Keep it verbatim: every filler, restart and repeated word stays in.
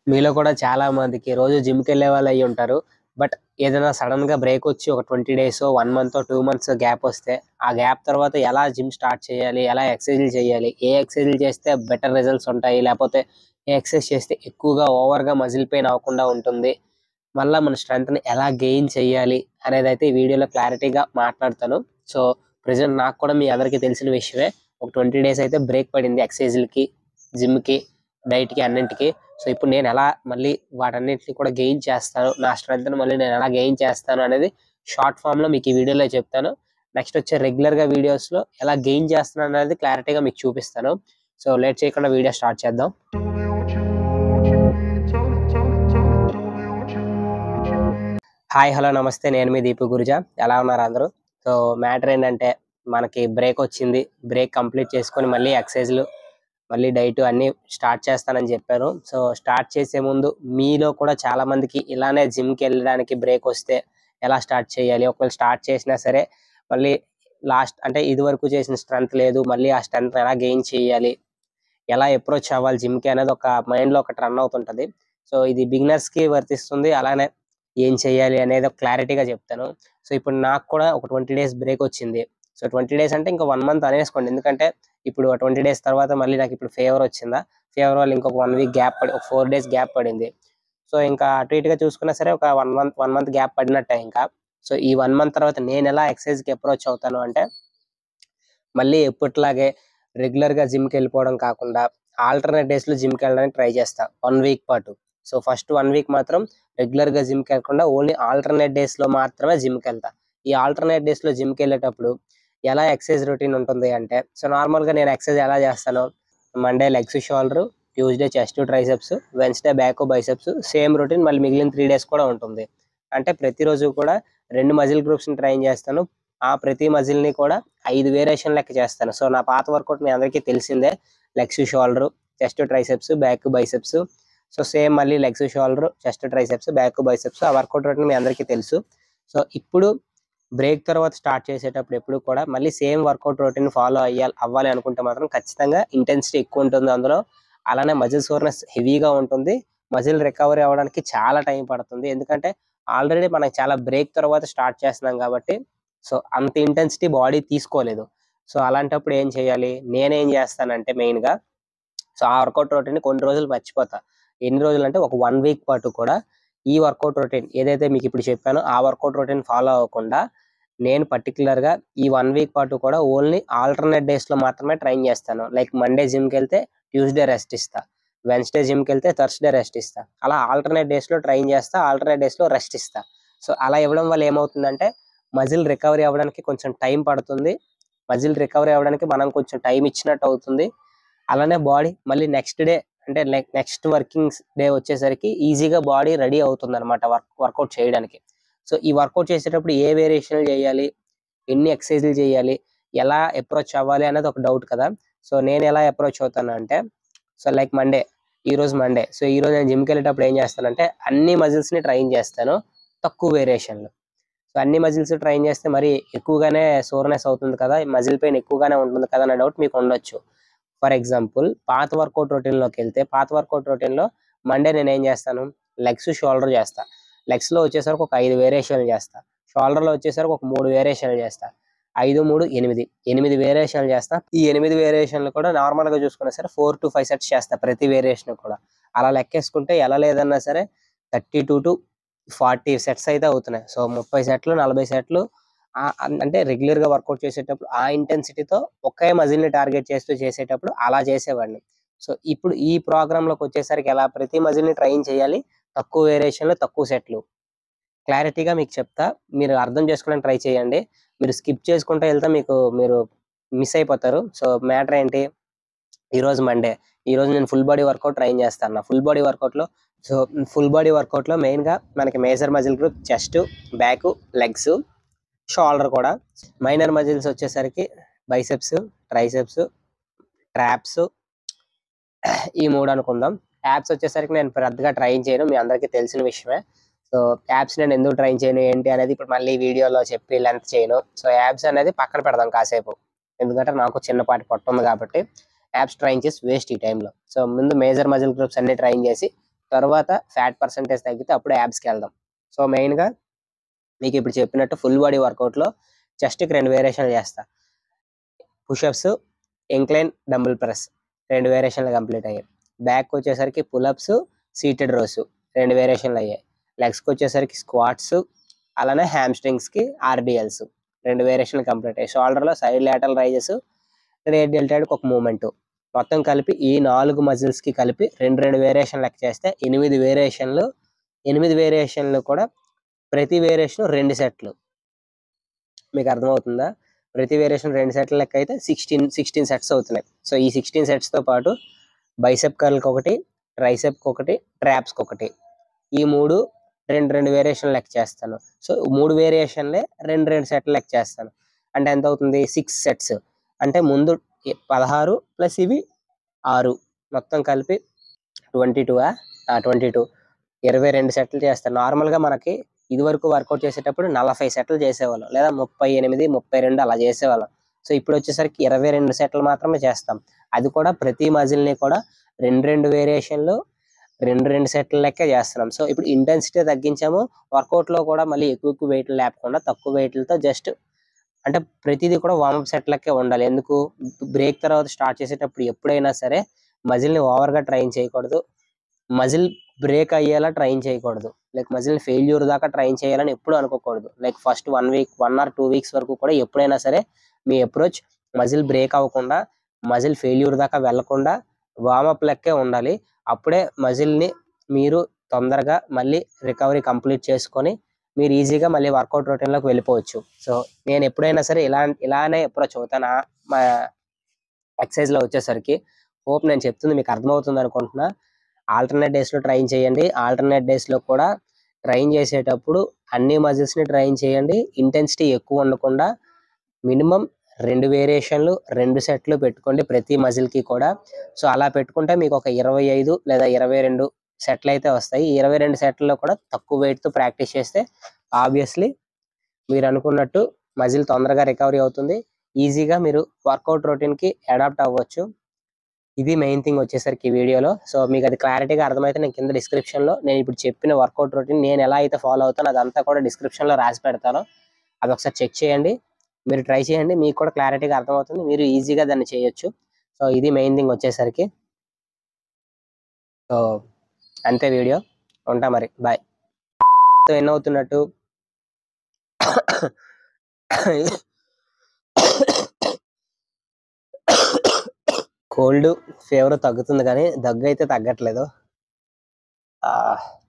మీలో కూడా చాలా మందికి రోజు జిమ్‌కి వెళ్ళే వాళ్ళు అయ్యి ఉంటారు. బట్ ఏదైనా సడన్‌గా బ్రేక్ వచ్చి ఒక ఇరవై డేసో, ఒక మంతో, రెండు మంత్స్ గ్యాప్ వస్తే, ఆ గ్యాప్ తర్వాత ఎలా జిమ్ స్టార్ట్ చేయాలి? ఎలా ఎక్సర్‌సైజ్‌లు చేయాలి? ఏ ఎక్సర్‌సైజ్‌లు చేస్తే బెటర్ రిజల్ట్స్ ఉంటాయి? లేకపోతే ఏ ఎక్సర్‌సైజ్ చేస్తే ఎక్కువగా ఓవర్‌గా మజిల్ పెయిన్ అవ్వకుండా ఉంటుంది? మళ్ళా మన స్ట్రెంగ్త్‌ని ఎలా గెయిన్ చేయాలి? అనేదైతే ఈ వీడియోలో క్లారిటీగా మాట్లాడతాను. సో, ప్రెజెంట్ నాకు కూడా మీ అందరికీ తెలిసిన విషయమే. ఒక ఇరవై డేస్ అయితే బ్రేక్ పడింది ఎక్సర్‌సైజ్‌లకి, జిమ్‌కి, డైట్‌కి అన్నింటికి. సో, ఇప్పుడు నేను ఎలా మళ్ళీ వాటన్నిటిని కూడా గెయిన్ చేస్తాను, నా స్ట్రెంగ్త్‌ని మళ్ళీ నేను ఎలా గెయిన్ చేస్తాను అనేది షార్ట్ ఫార్మ్‌లో మీకు ఈ వీడియోలో చెప్తాను. నెక్స్ట్ వచ్చే రెగ్యులర్‌గా వీడియోస్‌లో ఎలా గెయిన్ చేస్తున్నాను అనేది క్లారిటీగా మీకు చూపిస్తాను. సో, లేట్ చేయకుండా వీడియో స్టార్ట్ చేద్దాం. హాయ్, హలో, నమస్తే. నేను మీ దీపు గురుజా. ఎలా ఉన్నారు అందరూ? సో, మ్యాటర్ ఏంటంటే మనకి బ్రేక్ వచ్చింది. బ్రేక్ కంప్లీట్ చేసుకొని మళ్ళీ ఎక్సర్‌సైజ్‌లు, మళ్ళీ డైట్ అన్నీ స్టార్ట్ చేస్తానని చెప్పాను. సో, స్టార్ట్ చేసే ముందు మీలో కూడా చాలా మందికి ఇలానే జిమ్‌కి వెళ్ళడానికి బ్రేక్ వస్తే ఎలా స్టార్ట్ చేయాలి? ఒకవేళ స్టార్ట్ చేసినా సరే మళ్ళీ లాస్ట్ అంటే ఇదివరకు చేసిన స్ట్రెంత్ లేదు. మళ్ళీ ఆ స్ట్రెంత్ ఎలా గెయిన్ చేయాలి? ఎలా అప్రోచ్ అవ్వాలి జిమ్‌కి అనేది ఒక మైండ్‌లో ఒకటి రన్ అవుతుంటది. సో, ఇది బిగినర్స్‌కి వర్తిస్తుంది. అలానే ఏం చేయాలి అనేది ఒక క్లారిటీగా చెప్తాను. సో, ఇప్పుడు నాకు కూడా ఒక ఇరవై డేస్ బ్రేక్ వచ్చింది. సో, ఇరవై డేస్ అంటే ఇంకా ఒక మంత్ అనేసుకోండి. ఎందుకంటే ఇప్పుడు ఆ ఇరవై డేస్ తర్వాత మళ్ళీ నాకు ఇప్పుడు ఫీవర్ వచ్చిందా, ఫీవర్ వల్ల ఇంకొక ఒక వీక్ గ్యాప్ పడి ఒక నాలుగు డేస్ గ్యాప్ పడింది. సో, ఇంకా అటు ఇటుగా చూసుకున్నా సరే ఒక 1 మంత్ ఒక మంత్ గ్యాప్ పడినట్టే ఇంకా. సో, ఈ ఒక మంత్ తర్వాత నేనెలా ఎక్సర్‌సైజ్‌కి అప్రోచ్ అవుతాను అంటే, మళ్ళీ ఎప్పటిలాగే రెగ్యులర్‌గా జిమ్‌కెళ్ళిపోవడం కాకుండా ఆల్టర్‌నేట్ డేస్‌లో జిమ్‌కెళ్ళడానికి ట్రై చేస్తా ఒక వీక్ పాటు. సో, ఫస్ట్ ఒక వీక్ మాత్రం రెగ్యులర్‌గా జిమ్‌కెళ్ళకుండా ఓన్లీ ఆల్టర్‌నేట్ డేస్‌లో మాత్రమే జిమ్‌కెళ్తా. ఈ ఆల్టర్‌నేట్ డేస్‌లో జిమ్‌కెళ్ళేటప్పుడు ఎలా ఎక్సర్‌సైజ్ రొటీన్ ఉంటుంది అంటే, సో, నార్మల్‌గా నేను ఎక్సర్‌సైజ్ ఎలా చేస్తాను, Monday legs, shoulder, Tuesday chest, triceps, Wednesday back, biceps same routine మళ్ళీ మిగిలిన మూడు డేస్ కూడా ఉంటుంది. అంటే ప్రతిరోజు కూడా రెండు మజిల్ గ్రూప్స్‌ని ట్రైన్ చేస్తాను. ఆ ప్రతి మజిల్‌ని కూడా ఐదు వేరియేషన్ లెక్క చేస్తాను. సో, నా పాత వర్కౌట్ మీ అందరికీ తెలిసిందే. Legs, shoulder, chest, triceps, back, biceps. So, same మళ్ళీ legs, shoulder, chest, triceps, back, biceps ఆ వర్కౌట్ రొటీన్ మీ అందరికీ తెలుసు. సో, ఇప్పుడు బ్రేక్ తర్వాత స్టార్ట్ చేసేటప్పుడు ఎప్పుడు కూడా మళ్ళీ సేమ్ వర్కౌట్ రొటీన్ ఫాలో అయ్యాలి అవ్వాలి అనుకుంటే మాత్రం ఖచ్చితంగా ఇంటెన్సిటీ ఎక్కువ ఉంటుంది అందులో. అలానే మజిల్ సోర్‌నెస్ హెవీగా ఉంటుంది. మజిల్ రికవరీ అవ్వడానికి చాలా టైం పడుతుంది. ఎందుకంటే ఆల్రెడీ మనకు చాలా బ్రేక్ తర్వాత స్టార్ట్ చేస్తున్నాం కాబట్టి, సో, అంత ఇంటెన్సిటీ బాడీ తీసుకోలేదు. సో, అలాంటప్పుడు ఏం చేయాలి? నేనేం చేస్తానంటే మెయిన్‌గా, సో, ఆ వర్కౌట్ రొటీన్‌ని కొన్ని రోజులు మర్చిపోతా. ఎన్ని రోజులంటే ఒక 1 వీక్ పాటు కూడా ఈ వర్కౌట్ రొటీన్ ఏదైతే మీకిప్పుడు చెప్పానో ఆ వర్కౌట్ రొటీన్ ఫాలో అవ్వకుండా నేను పర్టిక్యులర్‌గా ఈ ఒక వీక్ పాటు కూడా ఓన్లీ ఆల్టర్‌నేట్ డేస్‌లో మాత్రమే ట్రైన్ చేస్తాను. లైక్ మండే జిమ్‌కెళ్తే ట్యూస్‌డే రెస్ట్ ఇస్తా. వెడ్నెస్‌డే జిమ్‌కెళ్తే థర్స్‌డే రెస్ట్ ఇస్తా. అలా ఆల్టర్‌నేట్ డేస్‌లో ట్రైన్ చేస్తా. ఆల్టర్‌నేట్ డేస్‌లో రెస్ట్ ఇస్తా. సో, అలా ఇవ్వడం వల్ల ఏమవుతుందంటే మజిల్ రికవరీ అవ్వడానికి కొంచెం టైం పడుతుంది. మజిల్ రికవరీ అవ్వడానికి మనం కొంచెం టైం ఇచ్చినట్టు అవుతుంది. అలానే బాడీ మళ్ళీ నెక్స్ట్ డే అంటే లైక్ నెక్స్ట్ వర్కింగ్స్ డే వచ్చేసరికి ఈజీగా బాడీ రెడీ అవుతుందనమాట వర్క్ వర్కౌట్ చేయడానికి. సో, ఈ వర్కౌట్ చేసేటప్పుడు ఏ వేరియేషన్‌లు చేయాలి? ఎన్ని ఎక్సర్‌సైజ్‌లు చేయాలి? ఎలా అప్రోచ్ అవ్వాలి అనేది ఒక డౌట్ కదా! సో, నేనెలా అప్రోచ్ అవుతానంటే, సో, లైక్ మండే, ఈరోజు మండే. సో, ఈరోజు నేను జిమ్‌కెళ్ళేటప్పుడు ఏం చేస్తానంటే అన్ని మజిల్స్‌ని ట్రైన్ చేస్తాను. తక్కువ వేరియేషన్‌లు. సో, అన్ని మజిల్స్ ట్రైన్ చేస్తే మరి ఎక్కువగానే సోర్‌నెస్ అవుతుంది కదా! మజిల్ పెయిన్ ఎక్కువగానే ఉంటుంది కదా! అనే డౌట్ మీకు ఉండొచ్చు. ఫర్ ఎగ్జాంపుల్ పాత వర్కౌట్ రొటీన్‌లోకెళ్తే పాత వర్కౌట్ రొటీన్‌లో మండే నేనేం చేస్తాను, లెగ్స్, షోల్డర్ చేస్తా. లెగ్స్‌లో వచ్చేసరికి ఒక ఐదు వేరియేషన్‌లు చేస్తా. షోల్డర్‌లో వచ్చేసరికి ఒక మూడు వేరియేషన్‌లు చేస్తా. ఐదు, మూడు, ఎనిమిది. ఎనిమిది వేరియేషన్‌లు చేస్తా. ఈ ఎనిమిది వేరియేషన్‌లు కూడా నార్మల్‌గా చూసుకున్నా సరే నాలుగు ఐదు సెట్స్ చేస్తా ప్రతి వేరియేషన్ కూడా. అలా లెక్కేసుకుంటే ఎలా లేదన్నా సరే ముప్పై రెండు నలభై సెట్స్ అయితే అవుతున్నాయి. సో, ముప్పై సెట్లు, నలభై సెట్లు ఆహ్, అన్ అంటే రెగ్యులర్‌గా వర్కౌట్ చేసేటప్పుడు ఆ ఇంటెన్సిటీతో ఒకే మజిల్‌ని టార్గెట్ చేస్తూ చేసేటప్పుడు అలా చేసేవాడిని. సో, ఇప్పుడు ఈ ప్రోగ్రామ్‌లోకొచ్చేసరికి ఎలా ప్రతి మజిల్‌ని ట్రైన్ చేయాలి. తక్కువ వేరియేషన్‌లో తక్కువ సెట్లు. క్లారిటీగా మీకు చెప్తా. మీరు అర్థం చేసుకోవడానికి ట్రై చేయండి. మీరు స్కిప్ చేసుకుంటూ ఎళ్తే మీకు మీరు మిస్ అయిపోతారు. సో, మ్యాటర్ ఏంటి? ఈరోజు మండే. ఈరోజు నేను ఫుల్ బాడీ వర్కౌట్ ట్రైన్ చేస్తాను. ఫుల్ బాడీ వర్కౌట్‌లో సో, ఫుల్ బాడీ వర్కౌట్‌లో మెయిన్‌గా మనకి major muscle group chest, back, legs, shoulder కూడా. మైనర్ మజిల్స్ వచ్చేసరికి బైసెప్స్, ట్రైసెప్స్, ట్రాప్స్ ఈ మూడు అనుకుందాం. యాబ్స్ వచ్చేసరికి నేను పెద్దగా ట్రైన్ చేయను. మీ అందరికీ తెలిసిన విషయమే. సో, యాబ్స్ నేను ఎందుకు ట్రైన్ చేయను ఏంటి అనేది ఇప్పుడు మళ్ళీ వీడియోలో చెప్పి లెంత్ చేయను. సో, యాబ్స్ అనేది పక్కన పెడదాం కాసేపు. ఎందుకంటే నాకు చిన్నపాటి పొట్ట ఉంది కాబట్టి యాబ్స్ ట్రైన్ చేసి వేస్ట్ ఈ టైంలో. సో, ముందు మేజర్ మజిల్ గ్రూప్స్ అన్నీ ట్రైన్ చేసి తర్వాత ఫ్యాట్ పర్సంటేజ్ తగ్గితే అప్పుడు యాబ్స్కి వెళ్దాం. సో మెయిన్గా మీకు ఇప్పుడు చెప్పినట్టు ఫుల్ బాడీ వర్కౌట్లో చెస్ట్కి రెండు వేరియేషన్లు చేస్తా. పుషప్స్, ఇంక్లైన్, డంబుల్ ప్రెస్ రెండు వేరియేషన్లు కంప్లీట్ అయ్యాయి. బ్యాక్ వచ్చేసరికి పులప్స్, సీటెడ్ రోస్ రెండు వేరియేషన్లు అయ్యాయి. లెగ్స్కి వచ్చేసరికి స్క్వాట్స్, అలానే హ్యామ్ స్ట్రింగ్స్కి ఆర్డిఎల్స్ రెండు వేరియేషన్లు కంప్లీట్ అయ్యాయి. షోల్డర్లో సైడ్ లాటరల్ రైజెస్, రేడియల్ టైడ్కి ఒక మూమెంట్, మొత్తం కలిపి ఈ నాలుగు మజిల్స్కి కలిపి రెండు రెండు వేరియేషన్ లెక్క చేస్తే ఎనిమిది వేరియేషన్లు. ఎనిమిది వేరియేషన్లు కూడా ప్రతి వేరియేషన్ రెండు సెట్లు. మీకు అర్థమవుతుందా? ప్రతి వేరియేషన్ రెండు సెట్ల లెక్క అయితే సిక్స్టీన్ సిక్స్టీన్ సెట్స్ అవుతున్నాయి. సో ఈ సిక్స్టీన్ సెట్స్తో పాటు బైసెప్ కర్ల్కి ఒకటి, ట్రైసెప్కి ఒకటి, ట్రాప్స్కి ఒకటి, ఈ మూడు రెండు రెండు వేరియేషన్ లెక్క చేస్తాను. సో మూడు వేరియేషన్లే రెండు రెండు సెట్లు లెక్క చేస్తాను. అంటే ఎంత అవుతుంది? Six sets. అంటే ముందు పదహారు ప్లస్ ఇవి ఆరు, మొత్తం కలిపి ట్వంటీ టూ ట్వంటీ టూ ఇరవై రెండు సెట్లు చేస్తాను. నార్మల్గా మనకి ఇదివరకు వర్కౌట్ చేసేటప్పుడు నలభై సెట్లు చేసేవాళ్ళం, లేదా ముప్పై ఎనిమిది ముప్పై రెండు అలా చేసేవాళ్ళం. సో ఇప్పుడు వచ్చేసరికి ఇరవై రెండు సెట్లు మాత్రమే చేస్తాం. అది కూడా ప్రతి మజిల్ని కూడా రెండు రెండు వేరియేషన్లు రెండు రెండు సెట్ల లెక్క చేస్తున్నాం. సో ఇప్పుడు ఇంటెన్సిటీ తగ్గించాము. వర్కౌట్లో కూడా మళ్ళీ ఎక్కువ ఎక్కువ వెయిట్లు లేకుండా తక్కువ వెయిట్లతో జస్ట్ అంటే ప్రతిదీ కూడా వార్మప్ సెట్ లెక్కే ఉండాలి. ఎందుకు? బ్రేక్ తర్వాత స్టార్ట్ చేసేటప్పుడు ఎప్పుడైనా సరే మజిల్ని ఓవర్గా ట్రైన్ చేయకూడదు, మజిల్ బ్రేక్ అయ్యేలా ట్రైన్ చేయకూడదు, లైక్ మజిల్ని ఫెయిల్యూర్ దాకా ట్రైన్ చేయాలని ఎప్పుడు అనుకోకూడదు. Like first one week one or two weeks వరకు కూడా ఎప్పుడైనా సరే మీ అప్రోచ్ మజిల్ బ్రేక్ అవ్వకుండా, మజిల్ ఫెయిల్యూర్ దాకా వెళ్లకుండా వార్మప్ లెక్కే ఉండాలి. అప్పుడే మజిల్ని మీరు తొందరగా మళ్ళీ రికవరీ కంప్లీట్ చేసుకొని మీరు ఈజీగా మళ్ళీ వర్కౌట్ రొటీన్లోకి వెళ్ళిపోవచ్చు. సో నేను ఎప్పుడైనా సరే ఇలా ఇలానే అప్రోచ్ అవుతాను మా ఎక్సర్సైజ్లో వచ్చేసరికి. హోప్ నేను చెప్తుంది మీకు అర్థమవుతుంది అనుకుంటున్నా. ఆల్టర్నేట్ డేస్లో ట్రైన్ చేయండి. ఆల్టర్నేట్ డేస్లో కూడా ట్రైన్ చేసేటప్పుడు అన్ని మజిల్స్ని ట్రైన్ చేయండి. ఇంటెన్సిటీ ఎక్కువ ఉండకుండా మినిమం రెండు వేరియేషన్లు రెండు సెట్లు పెట్టుకోండి ప్రతి మజిల్కి కూడా. సో అలా పెట్టుకుంటే మీకు ఒక ఇరవై ఐదు లేదా ఇరవై రెండు సెట్లు అయితే వస్తాయి. ఈ ఇరవై రెండు సెట్లలో కూడా తక్కువ వెయిట్తో ప్రాక్టీస్ చేస్తే ఆబ్వియస్లీ మీరు అనుకున్నట్టు మజిల్ తొందరగా రికవరీ అవుతుంది. ఈజీగా మీరు వర్కౌట్ రొటీన్కి అడాప్ట్ అవ్వచ్చు. ఇది మెయిన్ థింగ్ వచ్చేసరికి ఈ వీడియోలో. సో మీకు అది క్లారిటీగా అర్థమైతే నేను కింద డిస్క్రిప్షన్లో నేను ఇప్పుడు చెప్పిన వర్కౌట్ రొటీన్ నేను ఎలా అయితే ఫాలో అవుతానో అదంతా కూడా డిస్క్రిప్షన్లో రాసి పెడతాను. అది ఒకసారి చెక్ చేయండి, మీరు ట్రై చేయండి, మీకు కూడా క్లారిటీగా అర్థమవుతుంది, మీరు ఈజీగా దాన్ని చేయొచ్చు. సో ఇది మెయిన్ థింగ్ వచ్చేసరికి. సో అంతే వీడియో, ఉంటా మరి, బాయ్. సో ఎన్ని అవుతున్నట్టు కోల్డ్ ఫీవర్ తగ్గుతుంది కానీ దగ్గు అయితే తగ్గట్లేదు.